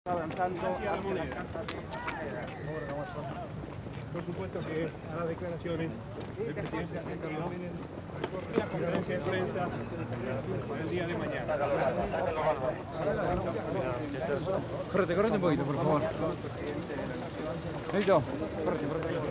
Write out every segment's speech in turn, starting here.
avanzando hacia la casa de... Por supuesto que hará declaraciones del presidente argentino en la conferencia de prensa para el día de mañana. Correte un poquito, por favor. Listo, correte.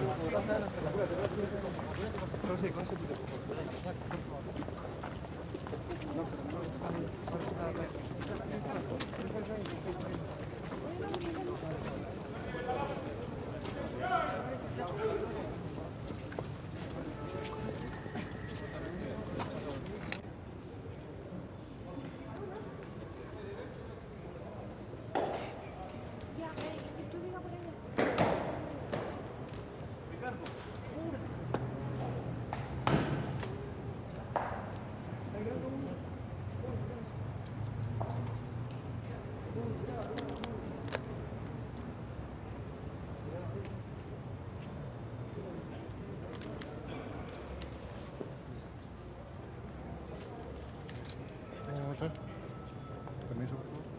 Permiso.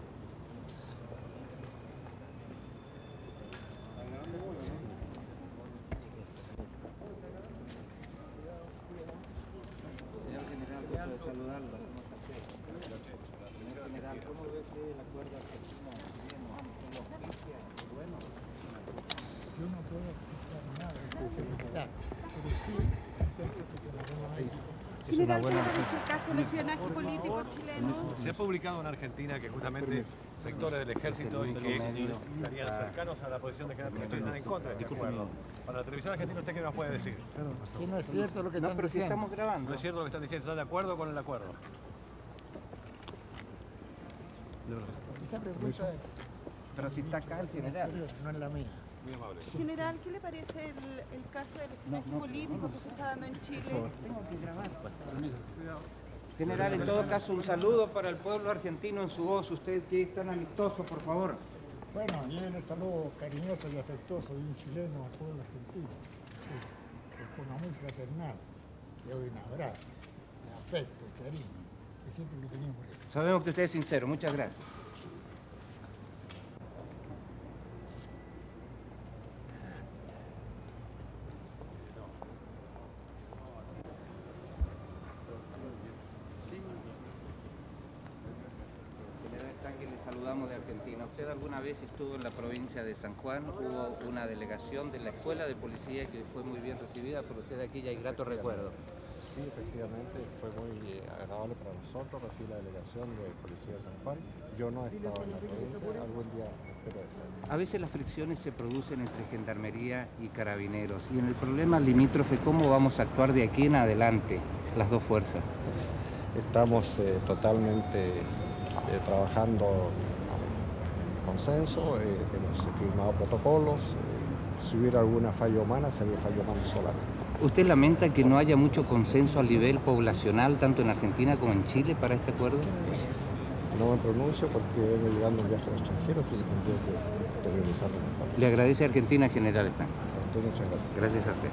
Señor general, gusto de saludarlo. Señor general, ¿cómo ve usted el acuerdo argentino-chileno? ¿Usted lo auspicia? Bueno. Yo no puedo explicar nada de seguridad, pero sí intento que la buena Es una buena noticia. ¿Es el caso de espionaje político chileno? Se ha publicado en Argentina que justamente sectores del ejército y que estarían cercanos a la posición de General Pinochet están en contra de este acuerdo. Para la televisión argentina, ¿usted qué nos puede decir? que no es cierto lo que No, están pero si diciendo. estamos grabando. ¿No es cierto lo que están diciendo? ¿Están de acuerdo con el acuerdo? Esa pregunta Pero si está acá el general. no es la mía. Muy amable. General, ¿qué le parece el caso del espionaje político que se está dando en Chile? Tengo que grabar. General, en todo caso, un saludo para el pueblo argentino en su voz. Usted que es tan amistoso, por favor. Bueno, y el saludo cariñoso y afectuoso de un chileno al pueblo argentino. Sí, de forma muy fraternal. Le doy un abrazo, de afecto, de cariño, que siempre lo tenía por él. Sabemos que usted es sincero. Muchas gracias. General Stanque, le saludamos de Argentina. ¿Usted alguna vez estuvo en la provincia de San Juan? Hubo una delegación de la Escuela de Policía que fue muy bien recibida por usted aquí y hay grato recuerdo. Sí, efectivamente, fue muy agradable para nosotros recibir la delegación de Policía de San Juan. Yo no he estado en la provincia, algún día espero hacerlo. A veces las fricciones se producen entre Gendarmería y Carabineros. Y en el problema limítrofe, ¿cómo vamos a actuar de aquí en adelante, las dos fuerzas? Estamos totalmente trabajando en consenso, hemos firmado protocolos. Si hubiera alguna falla humana, sería falla humana solamente. ¿Usted lamenta que no haya mucho consenso a nivel poblacional, tanto en Argentina como en Chile, para este acuerdo? No me pronuncio porque vengo llegando un viaje al extranjero, así que tendría que exteriorizarlo mejor. Le agradece a Argentina, General Stanque. Entonces, muchas gracias. Gracias a usted.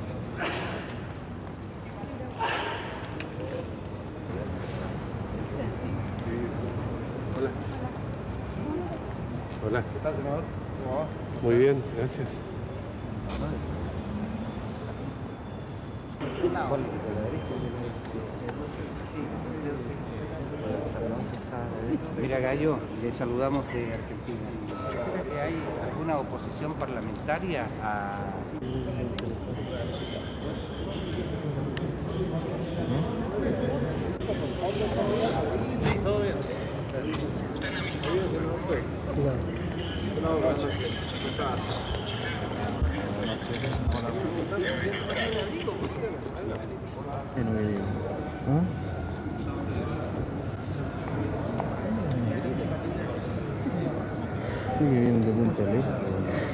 Hola. ¿Qué tal, senador? ¿Cómo va? Muy bien, gracias. Mira, Gallo, le saludamos de Argentina. ¿Cree que hay alguna oposición parlamentaria a...? Sí, todo bien. Sigue viendo de Punta del Este.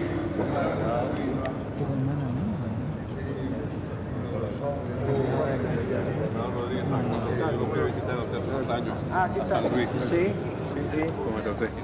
Lo fui a visitar hace 2 años a San Luis. Sí, sí, sí. ¿Cómo está usted?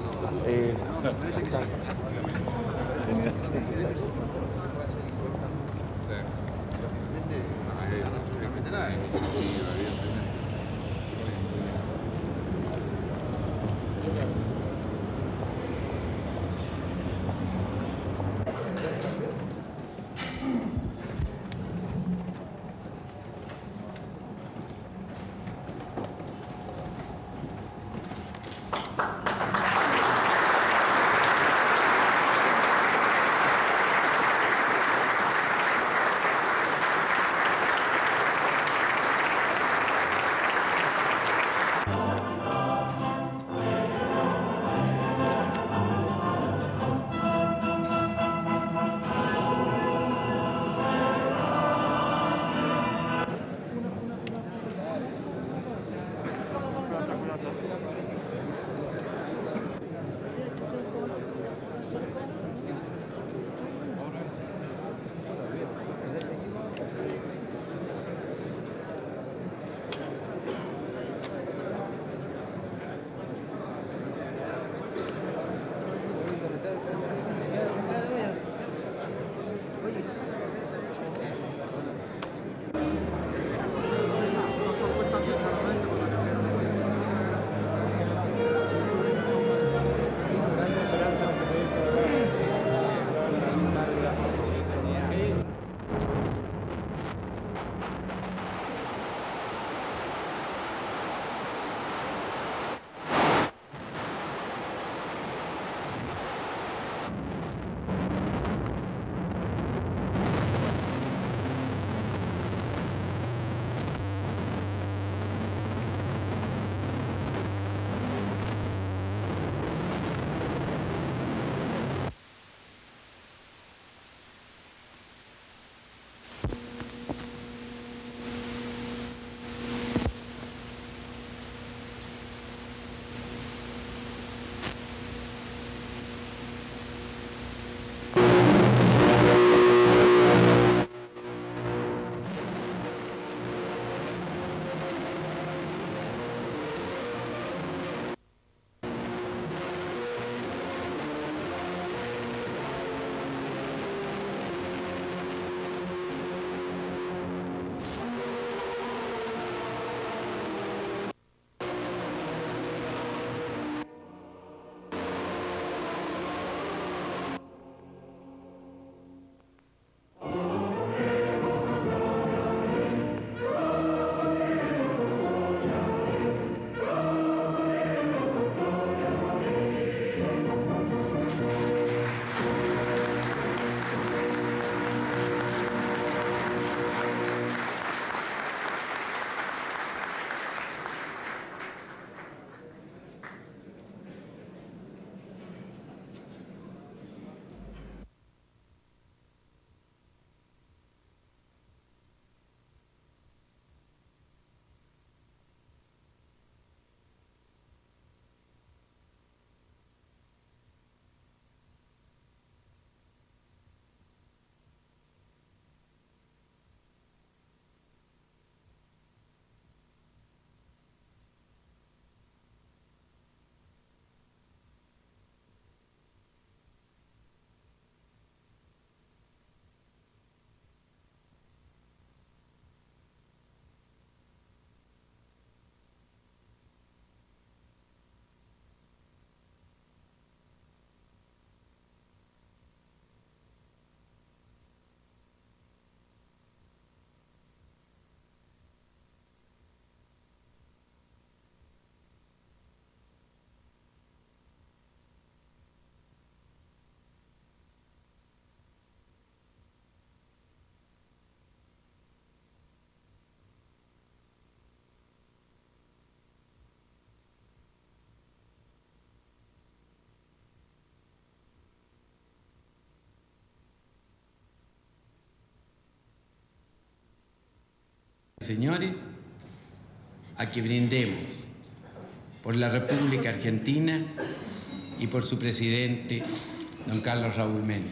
Señores, a que brindemos por la República Argentina y por su presidente, don Carlos Saúl Menem.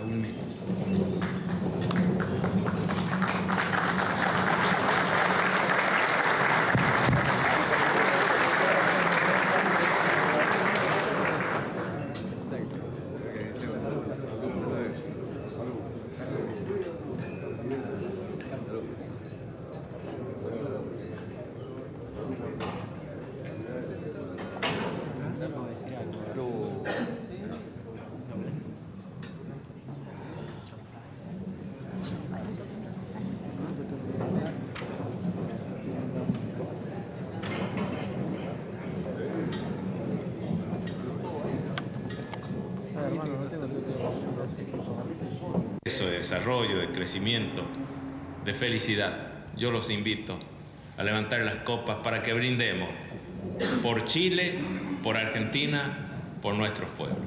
De desarrollo, de crecimiento, de felicidad. Yo los invito a levantar las copas para que brindemos por Chile, por Argentina, por nuestros pueblos.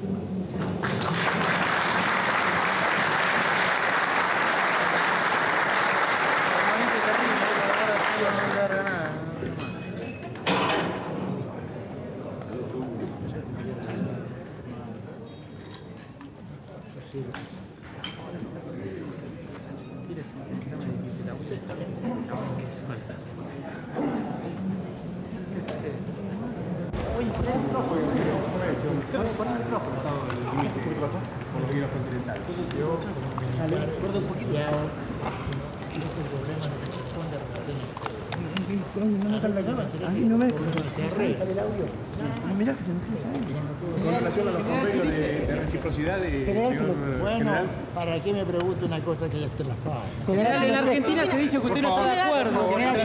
Con relación a los convenios de reciprocidad bueno, ¿para qué me pregunto una cosa que ya usted la sabe? General, en Argentina se dice que usted no está de acuerdo. General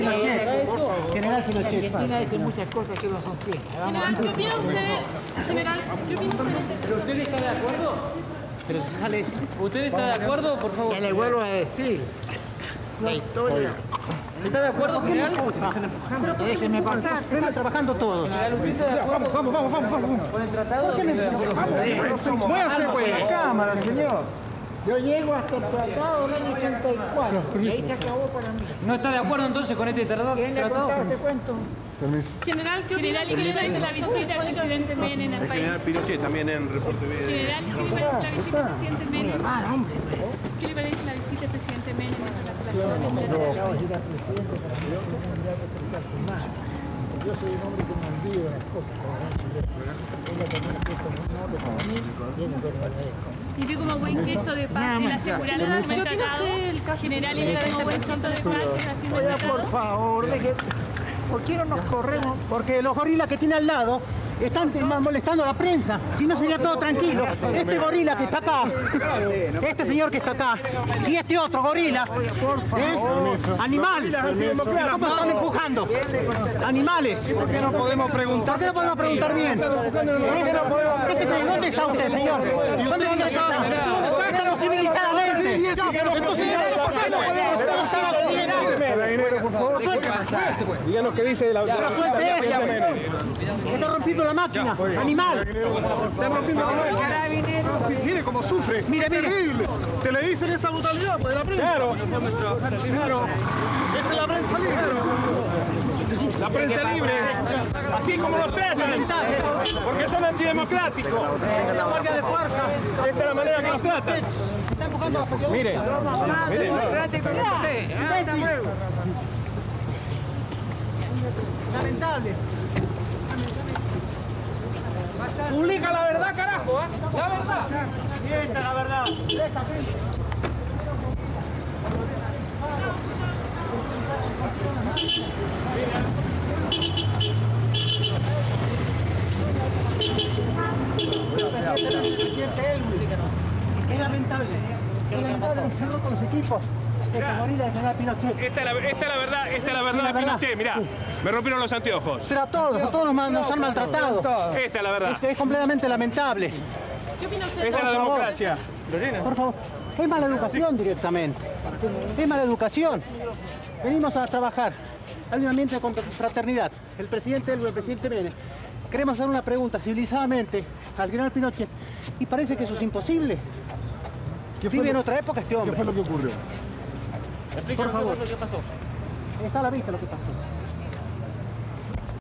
Argentina dice muchas cosas que no son ciertas. General, ¿qué opina usted? General, ¿qué opina usted? ¿Pero usted está de acuerdo? Pero sale. ¿Usted está de acuerdo, por favor? Ya le vuelvo a decir. La historia. ¿Está de acuerdo, general? Déjenme pasar. Están trabajando todos. ¿Usted está de acuerdo? Vamos. ¿Con el tratado? Voy a hacer pues. Cámara, señor. Yo llego hasta el tratado del año 84. Y ahí se acabó para mí. ¿No está de acuerdo entonces con este tratado? ¿Quién le ha contado ese cuento? General, ¿qué opina? General, ¿y qué le parece la visita del presidente Menem al país? General Pinochet también en reporte video. General, ¿qué le parece la visita del presidente Menem? ¿Qué le parece la visita del presidente Menem a las relaciones bilaterales? Acabo de decir al presidente para que yo no tendría que explicar su más. Yo soy un hombre que me olvido de las cosas, como gran chileno. Él lo tenía puesto muy noble para mí y él lo agradezco. Y vio como buen gesto de paz el asegurar el firma del tratado. General, y vio como buen gesto de paz la firma del Oiga, tratado. por favor, ¿por qué no nos corremos? Porque los gorilas que tiene al lado están molestando a la prensa. Si no sería todo tranquilo. Este gorila que está acá, este señor que está acá, y este otro gorila, animal, ¿cómo están empujando? Animales. ¿Por qué no podemos preguntar? ¿Por qué no podemos preguntar bien? ¿Dónde está usted, señor? ¿Dónde está? Estamos civilizadamente. Entonces, por favor. Díganos qué dice de la Está rompiendo la máquina, animal. Está rompiendo la máquina. Mire cómo sufre. Mire. Te le dicen esta brutalidad pues, de la prensa. Claro. Esta es la prensa libre. La prensa libre. Así como los tratan. Porque son antidemocráticos. La guardia de fuerza. Esta es la manera que los tratan. Está empujando a los periodistas. Mire. Lamentable. Publica la verdad, carajo, ¿eh? La verdad. Esta es la verdad. Es lamentable. Es lamentable el cerro con los equipos. Esta es la verdad de Pinochet, mirá. Me rompieron los anteojos. Pero a todos nos han maltratado. Esta es la verdad. Es completamente lamentable. ¿Qué opina usted? Esta es la democracia. Por favor, es mala educación directamente. Es mala educación. Venimos a trabajar. Hay un ambiente de fraternidad. El presidente Menem. Queremos hacer una pregunta civilizadamente al general Pinochet y parece que eso es imposible. Vive en otra época este hombre. ¿Qué fue lo que ocurrió? Por favor. ¿Qué pasó? está a la vista lo que pasó.